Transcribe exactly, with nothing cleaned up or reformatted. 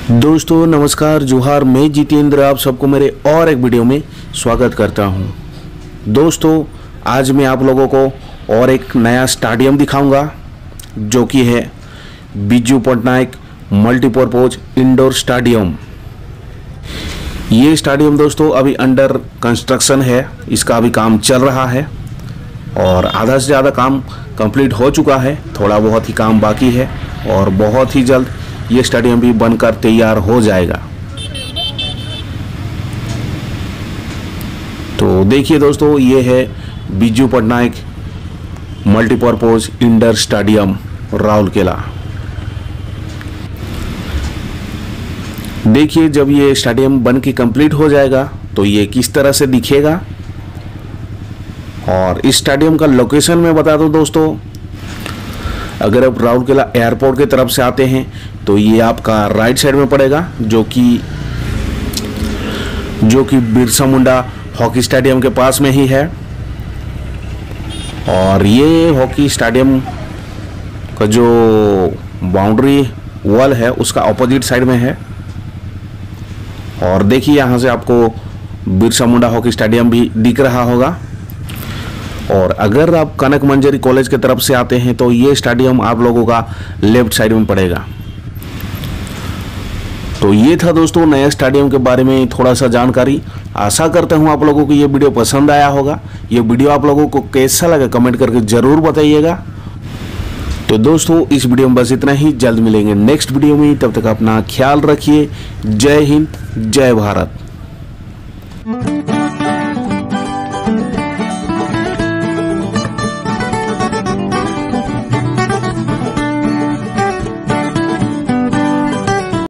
दोस्तों नमस्कार, जोहार। मैं जितेंद्र आप सबको मेरे और एक वीडियो में स्वागत करता हूं। दोस्तों आज मैं आप लोगों को और एक नया स्टेडियम दिखाऊंगा जो कि है Biju Patnaik multipurpose indoor stadium. ये स्टेडियम दोस्तों अभी अंडर कंस्ट्रक्शन है, इसका अभी काम चल रहा है और आधा से ज़्यादा काम कंप्लीट हो चुका है। थोड़ा बहुत ही काम बाकी है और बहुत ही जल्द ये स्टेडियम भी बनकर तैयार हो जाएगा। तो देखिए दोस्तों, ये है Biju Patnaik multipurpose indoor stadium Rourkela. देखिए जब ये स्टेडियम बन के कंप्लीट हो जाएगा तो ये किस तरह से दिखेगा। और इस स्टेडियम का लोकेशन मैं बता दूं दोस्तों, अगर आप राउरकेला एयरपोर्ट की तरफ से आते हैं तो ये आपका राइट साइड में पड़ेगा, जो कि जो कि बिरसा मुंडा हॉकी स्टेडियम के पास में ही है। और ये हॉकी स्टेडियम का जो बाउंड्री वॉल है उसका ऑपोजिट साइड में है। और देखिए यहाँ से आपको बिरसा मुंडा हॉकी स्टेडियम भी दिख रहा होगा। और अगर आप कनक मंजरी कॉलेज की तरफ से आते हैं तो ये स्टेडियम आप लोगों का लेफ्ट साइड में पड़ेगा। तो ये था दोस्तों नए स्टेडियम के बारे में थोड़ा सा जानकारी। आशा करता हूँ आप लोगों को ये वीडियो पसंद आया होगा। ये वीडियो आप लोगों को कैसा लगा कमेंट करके ज़रूर बताइएगा। तो दोस्तों इस वीडियो में बस इतना ही। जल्द मिलेंगे नेक्स्ट वीडियो में, तब तक अपना ख्याल रखिए। जय हिंद, जय भारत।